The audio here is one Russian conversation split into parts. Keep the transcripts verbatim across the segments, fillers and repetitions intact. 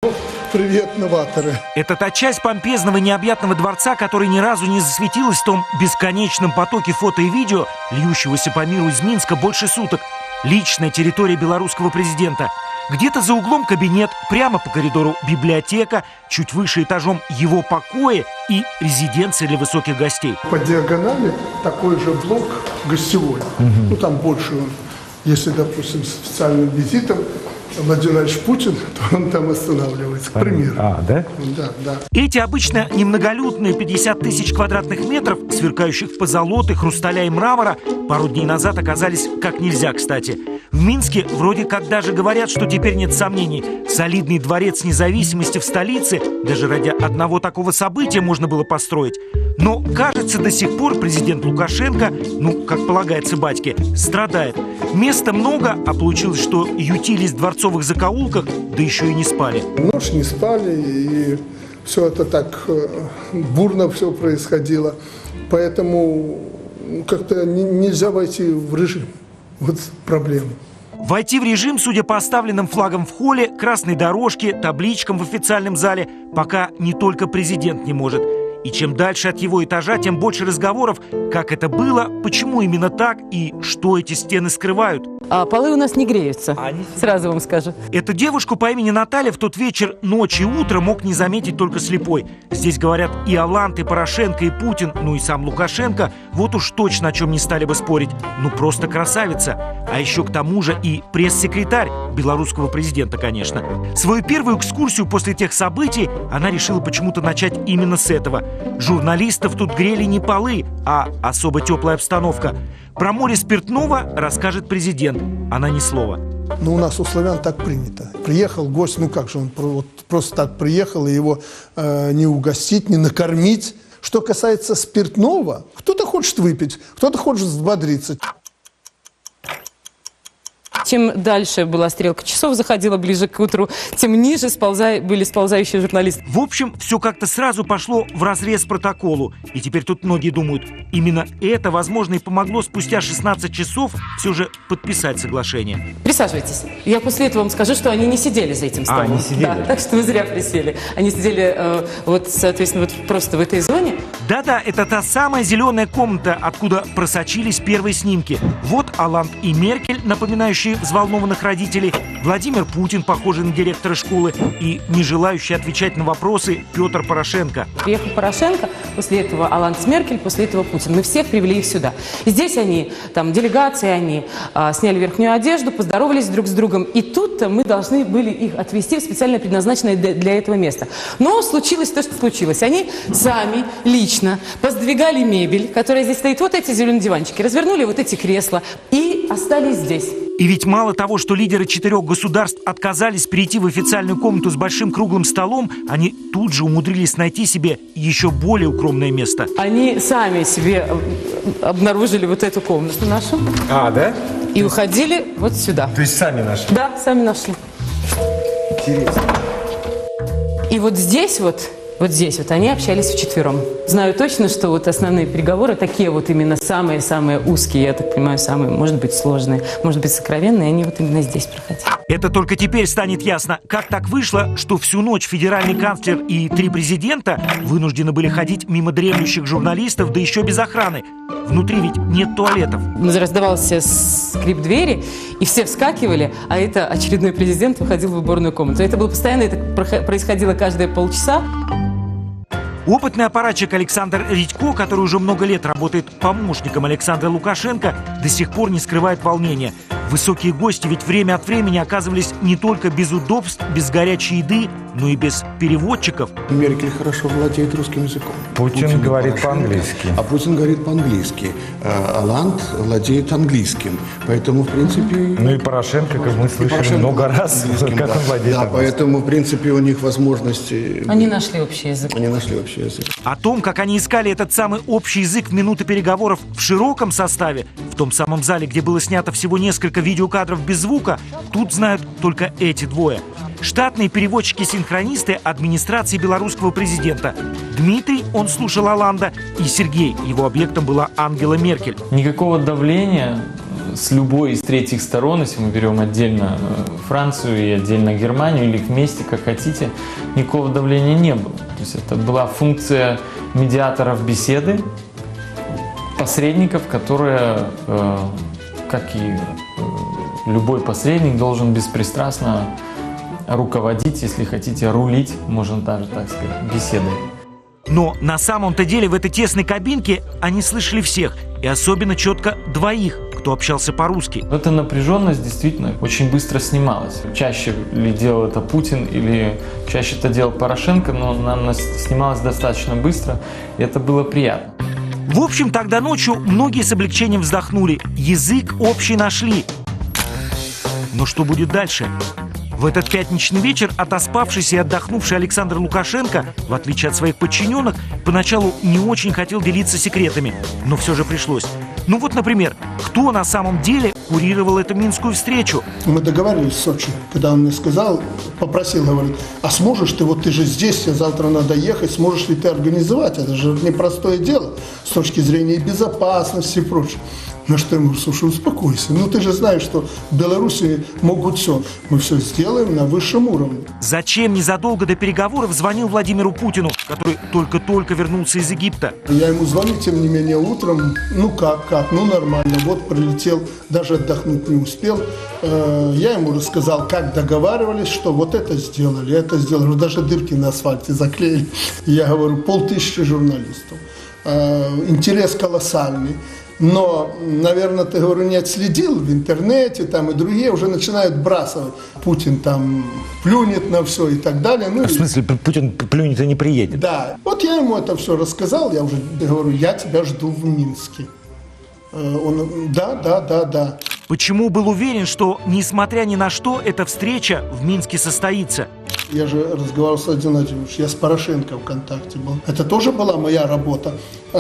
Привет, новаторы. Это та часть помпезного необъятного дворца, которая ни разу не засветилась в том бесконечном потоке фото и видео, льющегося по миру из Минска больше суток. Личная территория белорусского президента. Где-то за углом кабинет, прямо по коридору библиотека, чуть выше этажом его покои и резиденция для высоких гостей. По диагонали такой же блок гостевой. Угу. Ну там больше, если, допустим, с официальным визитом Владимир Владимирович Путин, то он там останавливается, к примеру. А, да? Да, да. Эти обычно немноголюдные пятьдесят тысяч квадратных метров, сверкающих в позолоты, хрусталя и мрамора, пару дней назад оказались как нельзя кстати. В Минске вроде как даже говорят, что теперь нет сомнений. Солидный дворец независимости в столице даже ради одного такого события можно было построить. Но, кажется, до сих пор президент Лукашенко, ну, как полагается батьке, страдает. Места много, а получилось, что ютились в дворцовых закоулках, да еще и не спали. Ночь не спали, и все это так бурно все происходило. Поэтому как-то нельзя войти в режим. Вот проблема. Войти в режим, судя по оставленным флагам в холле, красной дорожке, табличкам в официальном зале, пока не только президент не может. И чем дальше от его этажа, тем больше разговоров, как это было, почему именно так и что эти стены скрывают. А полы у нас не греются, Они... сразу вам скажу. Эту девушку по имени Наталья в тот вечер, ночь и утро мог не заметить только слепой. Здесь говорят и Оланд, и Порошенко, и Путин, ну и сам Лукашенко. Вот уж точно о чем не стали бы спорить. Ну просто красавица. А еще к тому же и пресс-секретарь белорусского президента, конечно. Свою первую экскурсию после тех событий она решила почему-то начать именно с этого. Журналистов тут грели не полы, а особо теплая обстановка. Про море спиртного расскажет президент, она ни слова. Ну, у нас у славян так принято. Приехал гость, ну как же, он вот просто так приехал, и его э, не угостить, не накормить. Что касается спиртного, кто-то хочет выпить, кто-то хочет взбодриться. Чем дальше была стрелка часов, заходила ближе к утру, тем ниже сполза... были сползающие журналисты. В общем, все как-то сразу пошло вразрез протоколу. И теперь тут многие думают, именно это, возможно, и помогло спустя шестнадцать часов все же подписать соглашение. Присаживайтесь. Я после этого вам скажу, что они не сидели за этим столом. А, не сидели? Да, так что вы зря присели. Они сидели, э, вот, соответственно, вот просто в этой зоне. Да-да, это та самая зеленая комната, откуда просочились первые снимки. Вот Оланд и Меркель, напоминающие взволнованных родителей, Владимир Путин, похожий на директора школы, и не желающий отвечать на вопросы Петр Порошенко. Приехал Порошенко, после этого Оланд с Меркель, после этого Путин. Мы всех привели их сюда. И здесь они, там, делегации, они а, сняли верхнюю одежду, поздоровались друг с другом. И тут-то мы должны были их отвезти в специально предназначенное для этого место. Но случилось то, что случилось. Они сами, лично, поздвигали мебель, которая здесь стоит, вот эти зеленые диванчики, развернули вот эти кресла и остались здесь. И ведь мало того, что лидеры четырех государств отказались перейти в официальную комнату с большим круглым столом, они тут же умудрились найти себе еще более укромное место. Они сами себе обнаружили вот эту комнату нашу. А, да? И уходили вот сюда. То есть сами нашли? Да, сами нашли. Интересно. И вот здесь вот... Вот здесь вот они общались вчетвером. Знаю точно, что вот основные переговоры такие вот именно самые-самые узкие, я так понимаю, самые, может быть, сложные, может быть, сокровенные, они вот именно здесь проходили. Это только теперь станет ясно, как так вышло, что всю ночь федеральный канцлер и три президента вынуждены были ходить мимо дремлющих журналистов, да еще без охраны. Внутри ведь нет туалетов. Раздавался скрип двери, и все вскакивали, а это очередной президент выходил в уборную комнату. Это было постоянно, это происходило каждые полчаса. Опытный аппаратчик Александр Редько, который уже много лет работает помощником Александра Лукашенко, до сих пор не скрывает волнения. Высокие гости ведь время от времени оказывались не только без удобств, без горячей еды, но и без переводчиков. Меркель хорошо владеет русским языком. Путин, Путин говорит по-английски. А Путин говорит по-английски. А Оланд владеет английским. Поэтому, в принципе... Ну и Порошенко, как мы слышали много раз, как он владеет Да, поэтому, в принципе, у них возможности... Они нашли общий язык. Они нашли общий язык. О том, как они искали этот самый общий язык в минуты переговоров в широком составе, в том самом зале, где было снято всего несколько видеокадров без звука, тут знают только эти двое. Штатные переводчики-синхронисты администрации белорусского президента. Дмитрий, он слушал Оланда, и Сергей, его объектом была Ангела Меркель. Никакого давления с любой из третьих сторон, если мы берем отдельно Францию и отдельно Германию, или вместе, как хотите, никакого давления не было. То есть это была функция медиаторов беседы, посредников, которые, как и любой посредник, должен беспристрастно руководить, если хотите, рулить, можно даже так сказать, беседой. Но на самом-то деле в этой тесной кабинке они слышали всех, и особенно четко двоих, кто общался по-русски. Эта напряженность действительно очень быстро снималась. Чаще ли делал это Путин или чаще это делал Порошенко, но она снималась достаточно быстро, и это было приятно. В общем, тогда ночью многие с облегчением вздохнули. Язык общий нашли. Но что будет дальше? В этот пятничный вечер отоспавшийся и отдохнувший Александр Лукашенко, в отличие от своих подчиненных, поначалу не очень хотел делиться секретами, но все же пришлось. Ну вот, например, кто на самом деле курировал эту минскую встречу? Мы договаривались в Сочи, когда он мне сказал, попросил, говорит, а сможешь ты, вот ты же здесь, тебе завтра надо ехать, сможешь ли ты организовать? Это же непростое дело с точки зрения безопасности и прочее. На что я ему говорю, слушай, успокойся. Ну ты же знаешь, что в Беларуси могут все. Мы все сделаем на высшем уровне. Зачем незадолго до переговоров звонил Владимиру Путину, который только-только вернулся из Египта? Я ему звоню, тем не менее, утром. Ну как, как, ну нормально. Вот прилетел, даже отдохнуть не успел. Я ему рассказал, как договаривались, что вот это сделали, это сделали. Даже дырки на асфальте заклеили. Я говорю, полтысячи журналистов. Интерес колоссальный. Но, наверное, ты, говорю, не отследил в интернете, там и другие уже начинают бросать. Путин там плюнет на все и так далее. Ну, в смысле, Путин плюнет и не приедет? Да. Вот я ему это все рассказал, я уже говорю, я тебя жду в Минске. Он, да, да, да, да. Почему был уверен, что, несмотря ни на что, эта встреча в Минске состоится? Я же разговаривал с Владимиром Владимировичем, я с Порошенко в контакте был. Это тоже была моя работа,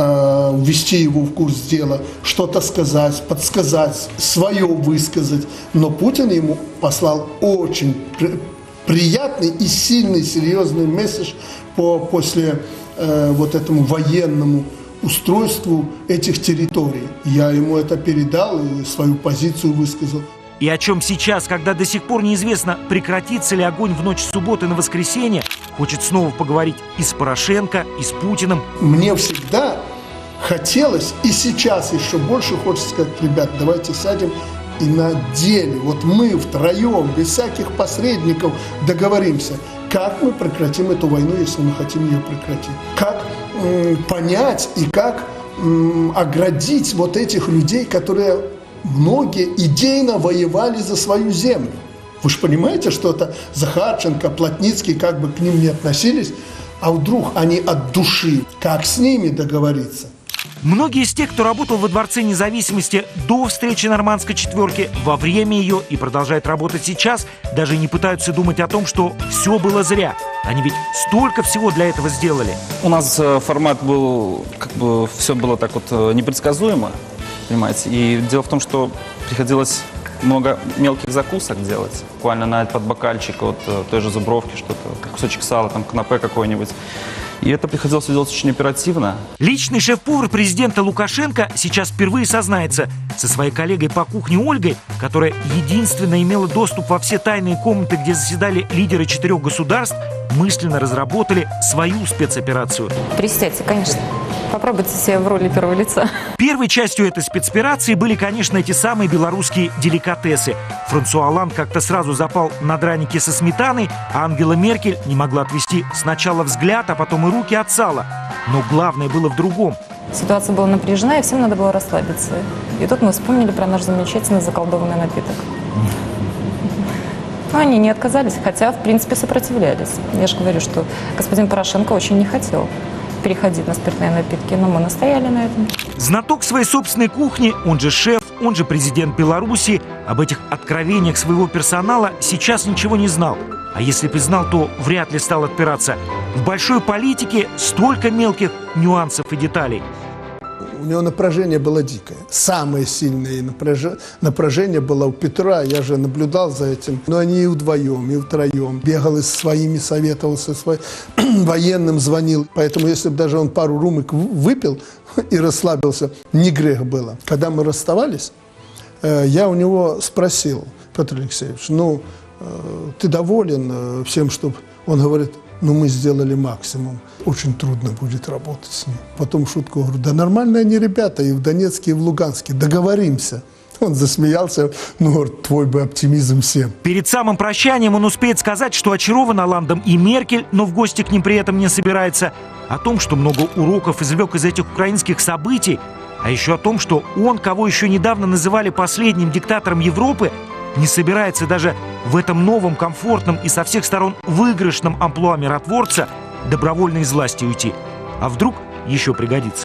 э, ввести его в курс дела, что-то сказать, подсказать, свое высказать. Но Путин ему послал очень при, приятный и сильный, серьезный месседж по, после э, вот этому военному устройству этих территорий. Я ему это передал и свою позицию высказал. И о чем сейчас, когда до сих пор неизвестно, прекратится ли огонь в ночь с субботы на воскресенье, хочет снова поговорить и с Порошенко, и с Путиным. Мне всегда хотелось, и сейчас еще больше хочется сказать, ребят, давайте сядем и на деле, вот мы втроем, без всяких посредников договоримся, как мы прекратим эту войну, если мы хотим ее прекратить. Как м, понять и как м, оградить вот этих людей, которые... Многие идейно воевали за свою землю. Вы же понимаете, что это Захарченко, Плотницкий, как бы к ним не относились, а вдруг они от души, как с ними договориться? Многие из тех, кто работал во Дворце независимости до встречи Нормандской четверки, во время ее и продолжает работать сейчас, даже не пытаются думать о том, что все было зря. Они ведь столько всего для этого сделали. У нас формат был, как бы, все было так вот непредсказуемо. Понимаете? И дело в том, что приходилось много мелких закусок делать, буквально на под бокальчик вот той же зубровки, что-то, кусочек сала, там канапе какой-нибудь. И это приходилось делать очень оперативно. Личный шеф-повар президента Лукашенко сейчас впервые сознается. Со своей коллегой по кухне Ольгой, которая единственно имела доступ во все тайные комнаты, где заседали лидеры четырех государств, мысленно разработали свою спецоперацию. Присядьте, конечно. Попробуйте себя в роли первого лица. Первой частью этой спецоперации были, конечно, эти самые белорусские деликатесы. Франсуа Олланд как-то сразу запал на драники со сметаной, а Ангела Меркель не могла отвести сначала взгляд, а потом и руки от сала. Но главное было в другом. Ситуация была напряжена, и всем надо было расслабиться. И тут мы вспомнили про наш замечательный заколдованный напиток. Но они не отказались, хотя, в принципе, сопротивлялись. Я же говорю, что господин Порошенко очень не хотел переходить на спиртные напитки, но мы настояли на этом. Знаток своей собственной кухни, он же шеф, он же президент Беларуси, об этих откровениях своего персонала сейчас ничего не знал. А если бы знал, то вряд ли стал отпираться. В большой политике столько мелких нюансов и деталей. У него напряжение было дикое. Самое сильное напряжение было у Петра. Я же наблюдал за этим. Но они и вдвоем, и втроем. Бегал и со своими, советовался, своим военным звонил. Поэтому, если бы даже он пару рюмок выпил и расслабился, не грех было. Когда мы расставались, э, я у него спросил: Петр Алексеевич, ну, э, ты доволен э, всем, что... Он говорит: ну, мы сделали максимум. Очень трудно будет работать с ним. Потом в шутку говорю: да нормальные они ребята, и в Донецке, и в Луганске, договоримся. Он засмеялся: ну, говорит, твой бы оптимизм всем. Перед самым прощанием он успеет сказать, что очарован Оландом и Меркель, но в гости к ним при этом не собирается. О том, что много уроков извлек из этих украинских событий, а еще о том, что он, кого еще недавно называли последним диктатором Европы, не собирается даже в этом новом, комфортном и со всех сторон выигрышном амплуа миротворца добровольно из власти уйти. А вдруг еще пригодится.